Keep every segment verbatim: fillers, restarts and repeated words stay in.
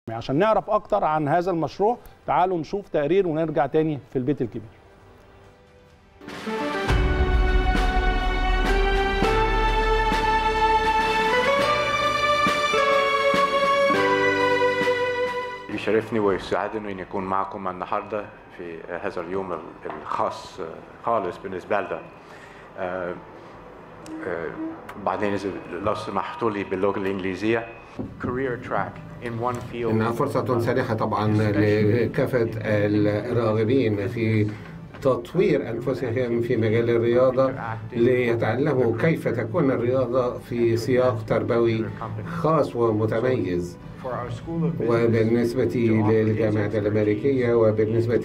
عشان نعرف اكتر عن هذا المشروع تعالوا نشوف تقرير ونرجع تاني في البيت الكبير. يشرفني ويسعدني ان يكون معكم النهارده في هذا اليوم الخاص خالص بالنسبه لنا. آه آه بعدين لو سمحتوا لي باللغه الانجليزيه career track in one field. إنها فرصة سانحة طبعا لكافة الراغبين في تطوير أنفسهم في مجال الرياضة ليتعلموا كيف تكون الرياضة في سياق تربوي خاص ومتميز. وبالنسبة للجامعة الأمريكية وبالنسبة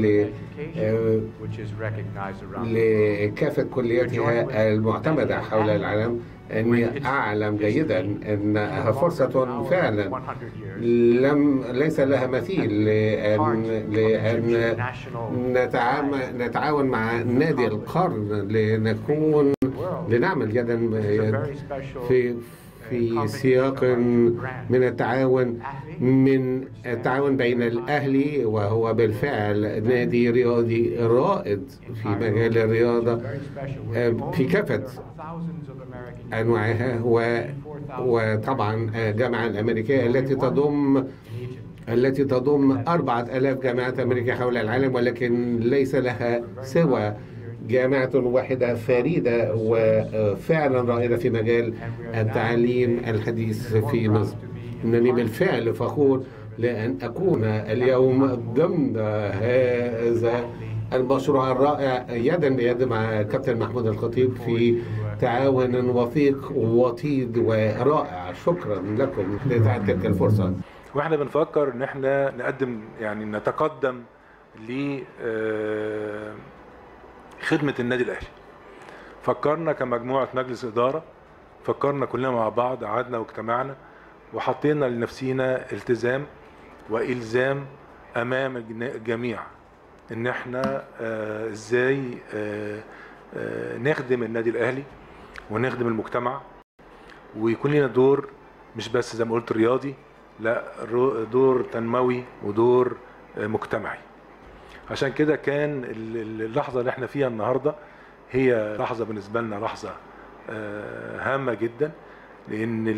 لكافة كلياتها المعتمدة حول العالم، أني أعلم جيدا أنها فرصة فعلا لم ليس لها مثيل لأن, لأن نتعاون مع نادي القرن لنكون لنعمل يدا في في سياق من التعاون من التعاون بين الأهلي، وهو بالفعل نادي رياضي رائد في مجال الرياضة في كافة أنواعها، وطبعا الجامعة الأمريكية التي تضم التي تضم أربعة آلاف جامعة أمريكية حول العالم، ولكن ليس لها سوى جامعة واحدة فريدة وفعلا رائدة في مجال التعليم الحديث في مصر. إنني بالفعل فخور لأن أكون اليوم ضمن هذا المشروع الرائع يدا بيد مع كابتن محمود الخطيب في تعاون وثيق وطيد ورائع. شكرا لكم لتلك الفرصة. واحنا بنفكر ان احنا نقدم يعني نتقدم ل خدمة النادي الأهلي. فكرنا كمجموعة مجلس إدارة، فكرنا كلنا مع بعض، قعدنا واجتمعنا وحطينا لنفسينا التزام وإلزام أمام الجميع إن احنا آه إزاي آه آه نخدم النادي الأهلي ونخدم المجتمع، ويكون لنا دور مش بس زي ما قلت رياضي، لا دور تنموي ودور آه مجتمعي. عشان كده كان اللحظة اللي احنا فيها النهاردة هي لحظة بالنسبة لنا لحظة هامة جدا، لأن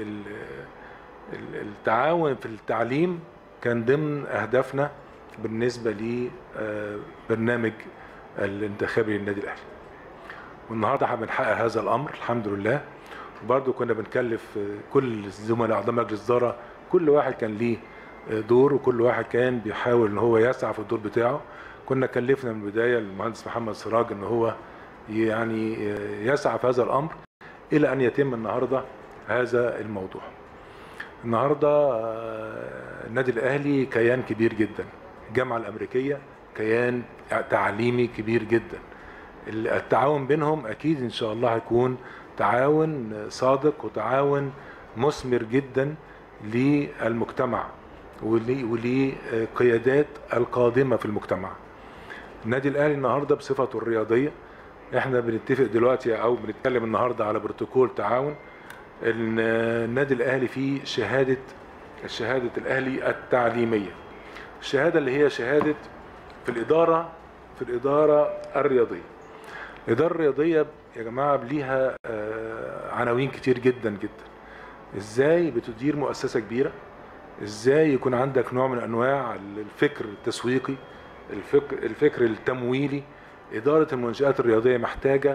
التعاون في التعليم كان ضمن أهدافنا بالنسبة لبرنامج الانتخابي للنادي الأهلي. والنهاردة احنا بنحقق هذا الأمر الحمد لله. وبرضه كنا بنكلف كل الزملاء أعضاء مجلس الإدارة، كل واحد كان ليه دور وكل واحد كان بيحاول ان هو يسعى في الدور بتاعه. كنا كلفنا من البدايه المهندس محمد سراج ان هو يعني يسعى في هذا الامر الى ان يتم النهارده هذا الموضوع. النهارده النادي الاهلي كيان كبير جدا، الجامعه الامريكيه كيان تعليمي كبير جدا. التعاون بينهم اكيد ان شاء الله هيكون تعاون صادق وتعاون مثمر جدا للمجتمع ولقيادات القادمة في المجتمع. النادي الأهلي النهاردة بصفته الرياضية احنا بنتفق دلوقتي او بنتكلم النهاردة على بروتوكول تعاون. النادي الأهلي فيه شهادة الشهادة الأهلي التعليمية، الشهادة اللي هي شهادة في الإدارة في الإدارة الرياضية. الإدارة الرياضية يا جماعة ليها عناوين كتير جدا جدا. ازاي بتدير مؤسسة كبيرة، ازاي يكون عندك نوع من انواع الفكر التسويقي، الفكر الفكر التمويلي. اداره المنشآت الرياضيه محتاجه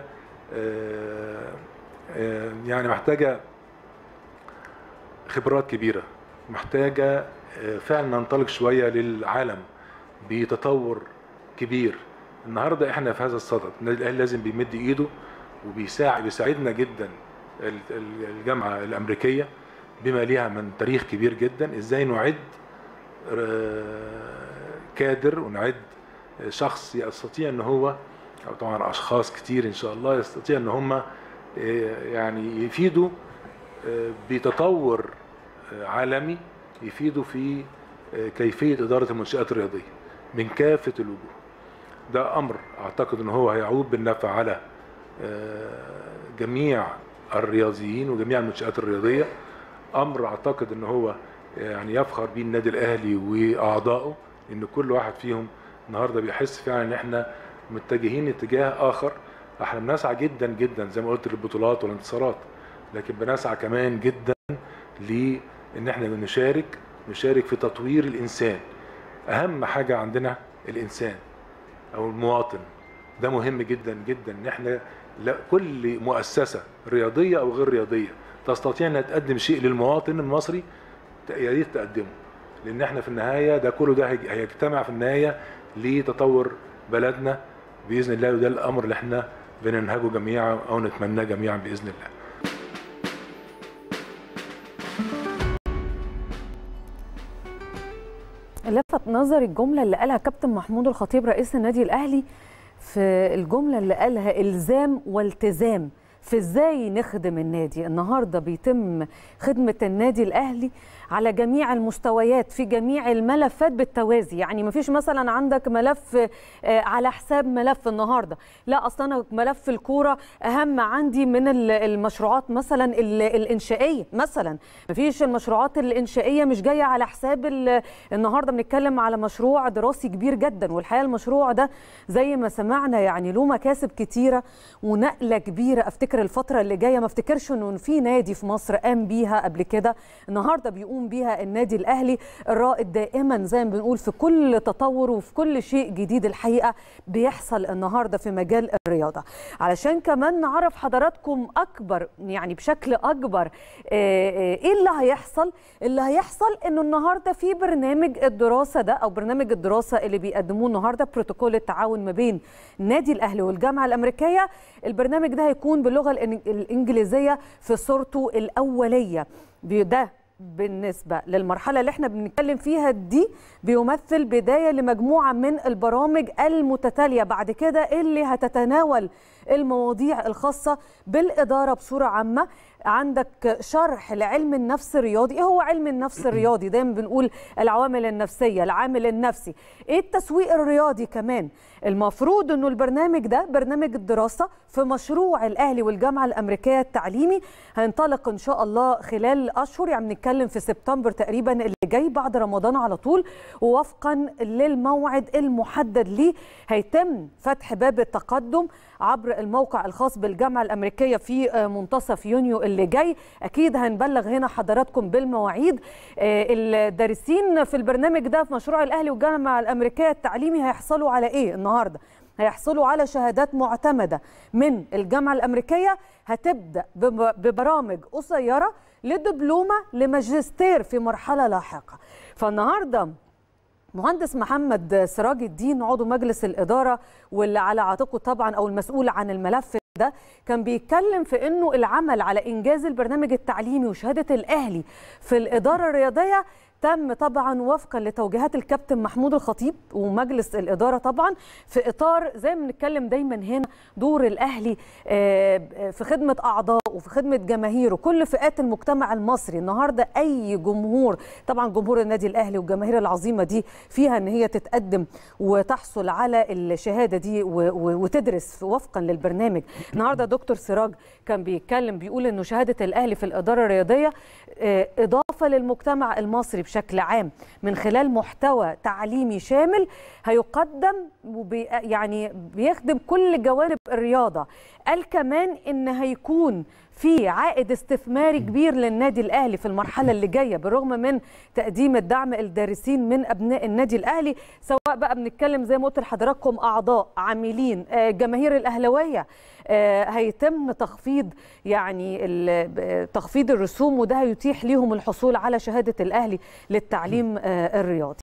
يعني محتاجه خبرات كبيره، محتاجه فعلا ننطلق شويه للعالم بتطور كبير. النهارده احنا في هذا الصدد، النادي الاهلي لازم بيمد ايده وبيساعد بيساعدنا جدا الجامعه الامريكيه بما ليها من تاريخ كبير جدا، ازاي نعد كادر ونعد شخص يستطيع ان هو، او طبعا اشخاص كتير ان شاء الله يستطيع ان هم يعني يفيدوا بتطور عالمي، يفيدوا في كيفيه اداره المنشآت الرياضيه من كافه الوجوه. ده امر اعتقد ان هو هيعود بالنفع على جميع الرياضيين وجميع المنشآت الرياضيه. امر اعتقد ان هو يعني يفخر بيه النادي الاهلي واعضائه، ان كل واحد فيهم النهارده بيحس فعلا ان احنا متجهين اتجاه اخر. احنا بنسعى جدا جدا زي ما قلت للبطولات والانتصارات، لكن بنسعى كمان جدا لان احنا نشارك نشارك في تطوير الانسان. اهم حاجه عندنا الانسان او المواطن، ده مهم جدا جدا. ان احنا لا كل مؤسسه رياضيه او غير رياضيه تستطيع انها تقدم شيء للمواطن المصري يا ريت تقدمه، لان احنا في النهايه ده كله ده هيجتمع في النهايه لتطور بلدنا باذن الله، وده الامر اللي احنا بننهجه جميعا او نتمناه جميعا باذن الله. لفت نظري الجمله اللي قالها كابتن محمود الخطيب رئيس النادي الاهلي، في الجمله اللي قالها الزام والتزام في ازاي نخدم النادي. النهارده بيتم خدمه النادي الاهلي على جميع المستويات في جميع الملفات بالتوازي، يعني ما فيش مثلا عندك ملف على حساب ملف النهارده، لا اصلا انا ملف الكوره اهم عندي من المشروعات مثلا الانشائيه، مثلا ما فيش المشروعات الانشائيه مش جايه على حساب. النهارده بنتكلم على مشروع دراسي كبير جدا، والحقيقه المشروع ده زي ما سمعنا يعني له مكاسب كتيره ونقله كبيره. افتكر الفتره اللي جايه ما افتكرش انه في نادي في مصر قام بيها قبل كده، النهارده بيقوم بيها النادي الاهلي الرائد دائما زي ما بنقول في كل تطور وفي كل شيء جديد الحقيقه بيحصل النهارده في مجال الرياضه. علشان كمان نعرف حضراتكم اكبر يعني بشكل اكبر ايه اللي هيحصل. اللي هيحصل انه النهارده في برنامج الدراسه ده او برنامج الدراسه اللي بيقدموه النهارده بروتوكول التعاون ما بين النادي الاهلي والجامعه الامريكيه. البرنامج ده هيكون باللغه الانجليزيه في صورته الاوليه. ده بالنسبة للمرحلة اللي احنا بنتكلم فيها دي بيمثل بداية لمجموعة من البرامج المتتالية بعد كده اللي هتتناول المواضيع الخاصة بالإدارة بصورة عامة. عندك شرح لعلم النفس الرياضي. ايه هو علم النفس الرياضي؟ دايما بنقول العوامل النفسية، العامل النفسي. ايه التسويق الرياضي كمان؟ المفروض انه البرنامج ده برنامج الدراسة في مشروع الاهلي والجامعة الامريكية التعليمي هينطلق ان شاء الله خلال اشهر، يعني بنتكلم في سبتمبر تقريبا اللي جاي بعد رمضان على طول، ووفقا للموعد المحدد ليه هيتم فتح باب التقدم عبر الموقع الخاص بالجامعة الأمريكية في منتصف يونيو اللي جاي. أكيد هنبلغ هنا حضراتكم بالمواعيد. الدارسين في البرنامج ده في مشروع الأهلي والجامعة الأمريكية التعليمي هيحصلوا على إيه النهاردة؟ هيحصلوا على شهادات معتمدة من الجامعة الأمريكية هتبدأ ببرامج قصيرة لدبلومة لماجستير في مرحلة لاحقة. فالنهاردة مهندس محمد سراج الدين عضو مجلس الإدارة واللي على عاتقه طبعا أو المسؤول عن الملف ده كان بيتكلم في أنه العمل على إنجاز البرنامج التعليمي وشهادة الأهلي في الإدارة الرياضية تم طبعا وفقا لتوجيهات الكابتن محمود الخطيب ومجلس الإدارة طبعا في إطار زي ما بنتكلم دايما هنا دور الأهلي في خدمة أعضاء وفي خدمة جماهيره كل فئات المجتمع المصري. النهاردة أي جمهور، طبعا جمهور النادي الأهلي والجماهير العظيمة دي فيها أن هي تتقدم وتحصل على الشهادة دي وتدرس وفقا للبرنامج. النهاردة دكتور سراج كان بيتكلم بيقول أنه شهادة الأهلي في الإدارة الرياضية إضافة للمجتمع المصري بشكل عام من خلال محتوى تعليمي شامل هيقدم وبي يعني بيخدم كل جوانب الرياضة. قال كمان إن هيكون في عائد استثماري كبير للنادي الأهلي في المرحلة اللي جاية بالرغم من تقديم الدعم الدارسين من أبناء النادي الأهلي، سواء بقى بنتكلم زي ما قلت لحضراتكم أعضاء عاملين جماهير الأهلاوية. هيتم تخفيض يعني تخفيض الرسوم وده هيتيح ليهم الحصول على شهادة الأهلي للتعليم الرياضي.